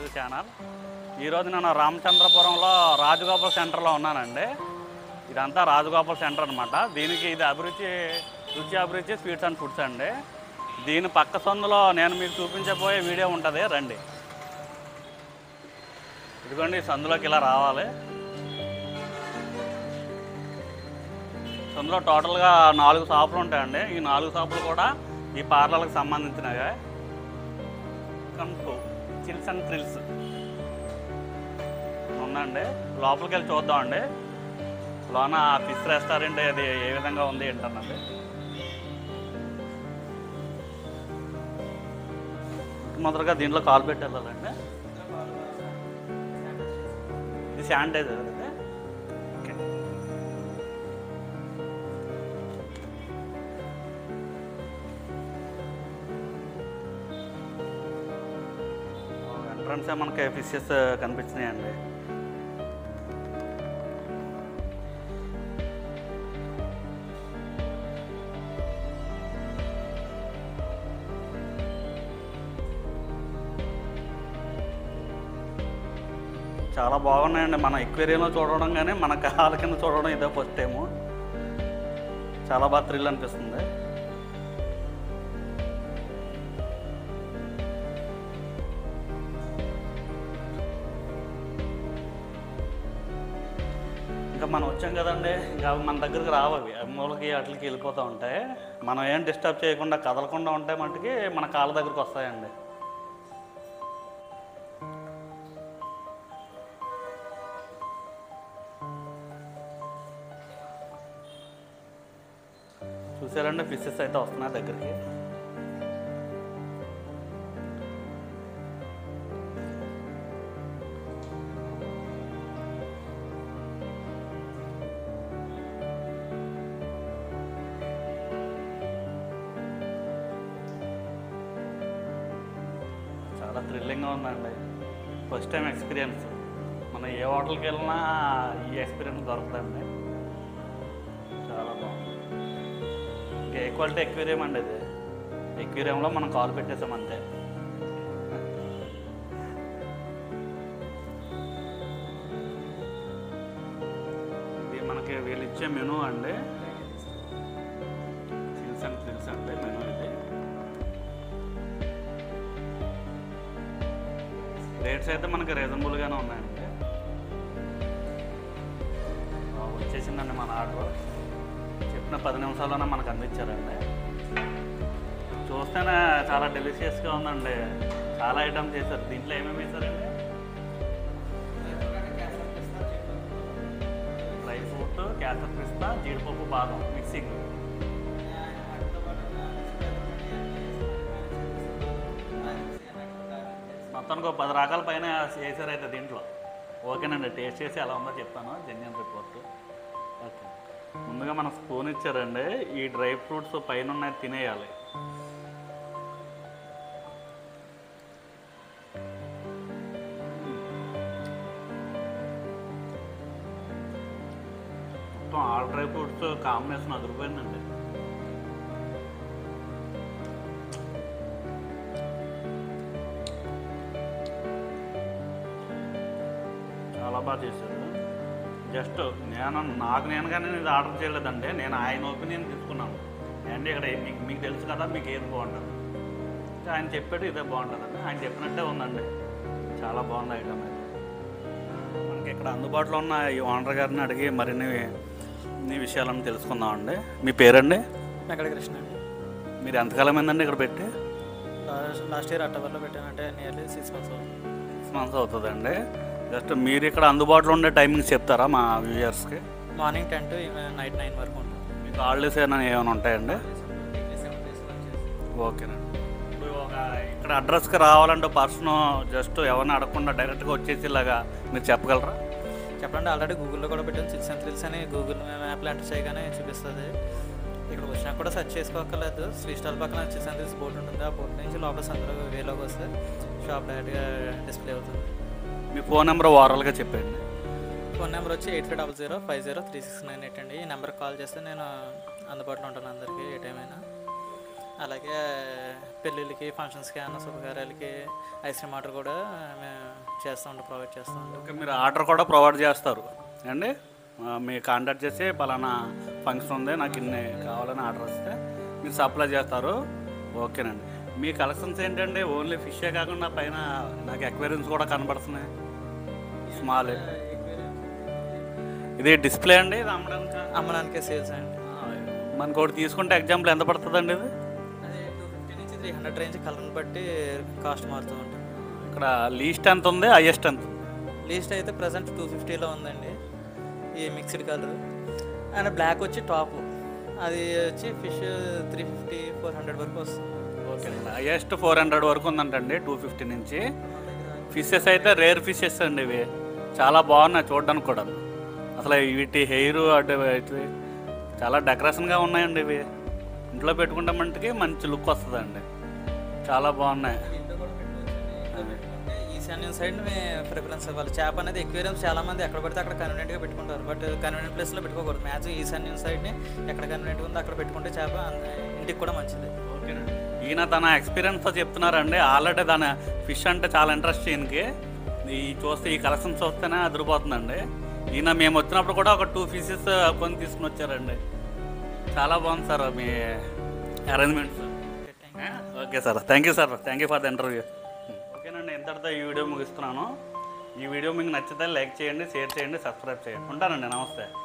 To channel. ఈరోజు నేను రామచంద్రపురంలో రాజగోపాల్ సెంటర్లో ఉన్నానండి. ఇదంతా రాజగోపాల్ సెంటర్ అనమాట. దీనికి ఇది రుచి అభిరుచి స్వీట్స్ అండ్ ఫుడ్స్ అండి. దీని పక్క సందులో నేను మీకు చూపించబోయే వీడియో ఉంటుంది, రండి. ఇదిగోండి, సందులోకి ఇలా రావాలి. సందులో టోటల్గా 4 షాపులు ఉంటాయండి. ఈ 4 షాపులు కూడా ఈ పార్లర్కి సంబంధించినవే. Come to chills and thrills ఉందండి. లోపలికి వెళ్ళి చూద్దామండి. లోన ఫిష్ రెస్టారెంట్ అది ఏ విధంగా ఉంది ఏంటన్నది. మొదలుగా దీంట్లో కాల్ పెట్టి వెళ్ళాలండి. ఇది శానిటైజర్ అది. ఓకే, ఎంట్రన్సే మనకి ఫిషెస్ కనిపించినాయండి. చాలా బాగున్నాయండి. మన ఎక్వేరియంలో చూడడం కానీ మన కాళ్ళ కింద చూడడం ఇదే ఫస్ట్ టైము. చాలా బాగా థ్రిల్ అనిపిస్తుంది. ఇంకా మనం వచ్చాం కదండి, ఇంకా మన దగ్గరికి రావవి, మూలకి వాటికి వెళ్ళిపోతూ ఉంటాయి. మనం ఏం డిస్టర్బ్ చేయకుండా కదలకుండా ఉంటే మట్టుకి మన కాళ్ళ దగ్గరికి వస్తాయండి. చూసారండి, ఫిషెస్ అయితే వస్తున్నాయి దగ్గరికి. చాలా థ్రిల్లింగ్గా ఉందండి. First time experience. మనం ఏ హోటల్కి వెళ్ళినా ఈ ఎక్స్పీరియన్స్ దొరుకుతుందండి. చాలా బాగుంది. ఏ క్వాలిటీ ఎక్వేరియం అండి ఇది. ఎక్వేరియంలో మనం కాల్ పెట్టేసామంతే. ఇది మనకి వీళ్ళు ఇచ్చే మెనూ అండి. చిల్స్ అండ్ థ్రిల్స్ అంటే మెనూ ఇది. రేట్స్ అయితే మనకి రీజనబుల్గానే ఉన్నాయండి. వచ్చేసిందండి మన ఆర్డర్. చెప్పిన 10 నిమిషాల్లోనే మనకు అందించారండి. చూస్తేనే చాలా డెలిషియస్గా ఉందండి. చాలా ఐటమ్స్ చేశారు. దీంట్లో ఏమేమి వేశారండి? డ్రై ఫ్రూట్, క్యాసర్ పిస్తా, జీడిపప్పు, బాదం మిక్సింగ్. మొత్తానికి 10 రకాల పైన చేశారైతే దీంట్లో. ఓకేనండి, టేస్ట్ చేసి ఎలా ఉందో చెప్తాను. Genuine report. ఓకే, ముందుగా మనం స్పూన్ ఇచ్చారండి. ఈ డ్రై ఫ్రూట్స్ పైన ఉన్నాయి తినేయాలి. మొత్తం ఆల్ డ్రై ఫ్రూట్స్ కాంబినేషన్ అదిరిపోయిందండి. చాలా బాగా చేశారు. జస్ట్ నాకు నేనుగానే ఇది ఆర్డర్ చేయలేదండి. నేను ఆయన ఒపీనియన్ తీసుకున్నాను. అండ్ ఇక్కడ మీకు తెలుసు కదా మీకు ఏది బాగుంటుంది. ఆయన చెప్పాడు ఇదే బాగుంటుందండి. ఆయన చెప్పినట్టే ఉందండి. చాలా బాగుంది ఐటమ్ అయితే. మనకి ఇక్కడ అందుబాటులో ఉన్న ఈ ఓనర్ గారిని అడిగి మరిన్ని విషయాలను తెలుసుకుందామండి. మీ పేరండి? వెంకటకృష్ణ అండి. మీరు ఎంతకాలం అయిందండి ఇక్కడ పెట్టి? లాస్ట్ ఇయర్ అక్టోబర్లో పెట్టానంటే నియర్లీ 6 months అవుతుంది. 6 months అవుతుందండి. జస్ట్ మీరు ఇక్కడ అందుబాటులో ఉండే టైమింగ్స్ చెప్తారా మా వ్యూయర్స్కి? మార్నింగ్ 10 to నైట్ 9 వరకు ఉంటుంది. మీకు హాలిడేస్ ఏమైనా ఉంటాయండి? ఓకేనండి. ఇప్పుడు ఇక్కడ అడ్రస్కి రావాలంటే పర్సన్ జస్ట్ ఎవరిని అడగకుండా డైరెక్ట్గా వచ్చేసేలాగా మీరు చెప్పగలరా? చెప్పండి. ఆల్రెడీ గూగుల్లో కూడా పెట్టాను. చిల్స్ అండ్ థ్రిల్స్ అని గూగుల్ మ్యాప్లో ఎంటర్ చేయగానే చూపిస్తుంది. ఇక్కడ వచ్చినా కూడా సెర్చ్ చేసుకోక్కర్లేదు. స్వీట్ స్టాల్ పక్కన చిల్స్ అండ్ థ్రిల్స్ బోర్డు ఉంటుంది. ఆ బోర్డు నుంచి లోపల సందులో వేలోకి వస్తే షాప్ డైరెక్ట్గా డిస్ప్లే అవుతుంది. మీ ఫోన్ నెంబర్ ఓవరాల్గా చెప్పండి. ఫోన్ నెంబర్ వచ్చి 8500503698 అండి. ఈ నెంబర్కి కాల్ చేస్తే నేను అందుబాటులో ఉంటాను అందరికీ ఏ టైం అయినా. అలాగే పెళ్ళిళ్ళకి ఫంక్షన్స్కి అన్న శుభకార్యాలకి ఐస్ క్రీమ్ ఆర్డర్ కూడా మేము చేస్తూ ఉంటాం, ప్రొవైడ్ చేస్తూ ఉంటాం. ఓకే, మీరు ఆర్డర్ కూడా ప్రొవైడ్ చేస్తారు అండి. మీరు కాంటాక్ట్ చేసి పలానా ఫంక్షన్ ఉంది నాకు ఇన్ని కావాలని ఆర్డర్ వస్తే మీరు సప్లై చేస్తారు. ఓకేనండి. మీ కలెక్షన్స్ ఏంటండి? ఓన్లీ ఫిషే కాకుండా పైన నాకు ఎక్వేరియమ్స్ కూడా కనబడుతున్నాయి, స్మాల్. ఇది డిస్ప్లే అండి, ఇది అమ్మడానికే సేల్స్ అండి. మనకు ఒకటి తీసుకుంటే ఎగ్జాంపుల్ ఎంత పడుతుందండి ఇది? అది 250 నుంచి 300 రేంజ్ కలర్ని బట్టి కాస్ట్ మారుతూ ఉంటుంది. ఇక్కడ లీస్ట్ ఎంత ఉంది, హైయెస్ట్ ఎంత? లీస్ట్ అయితే ప్రజెంట్ 250లో ఉందండి ఈ మిక్స్డ్ కలర్. అండ్ బ్లాక్ వచ్చి టాప్, అది వచ్చి ఫిష్ 350-400 వరకు వస్తుంది. ఓకే, హైయెస్ట్ 400 వరకు ఉందంటండి, 250 నుంచి. ఫిషెస్ అయితే రేర్ ఫిషెస్ అండి ఇవి, చాలా బాగున్నాయి చూడడానికి కూడా. అసలు వీటి హెయిర్ అటు చాలా డెకరేషన్గా ఉన్నాయండి ఇవి. ఇంట్లో పెట్టుకుంటే మట్టుకి మంచి లుక్ వస్తుందండి, చాలా బాగున్నాయి. ఈశాన్యం సైడ్ ప్రిఫరెన్స్ ఇవ్వాలి. చేప అనేది ఎక్వేరియం చాలామంది ఎక్కడ పడితే అక్కడ కన్వీనియంట్గా పెట్టుకుంటారు, బట్ కన్వీనియంట్ ప్లేస్లో పెట్టుకోకూడదు. మ్యాక్సిమం ఈశాన్యం సైడ్ని ఎక్కడ కన్వీనియంట్గా ఉందో అక్కడ పెట్టుకుంటే చేప ఇంటికి కూడా మంచిది. ఓకేనండి. ఈయన తన ఎక్స్పీరియన్స్తో చెప్తున్నారండి. ఆల్రెడీ దాని ఫిష్ అంటే చాలా ఇంట్రెస్ట్ ఈయనకి. ఈ చూస్తే ఈ కలెక్షన్ చూస్తేనే అదిరిపోతుందండి. ఈయన మేము వచ్చినప్పుడు కూడా ఒక 2 పీసెస్ కొని తీసుకుని వచ్చారండి. చాలా బాగుంది సార్ మీ arrangements. Okay sir, thank you sir, thank you for the interview. ఓకేనండి, ఇంతటితో ఈ వీడియో ముగిస్తున్నాను. ఈ వీడియో మీకు నచ్చితే లైక్ చేయండి, షేర్ చేయండి, సబ్స్క్రైబ్ చేయండి. ఉంటానండి, నమస్తే.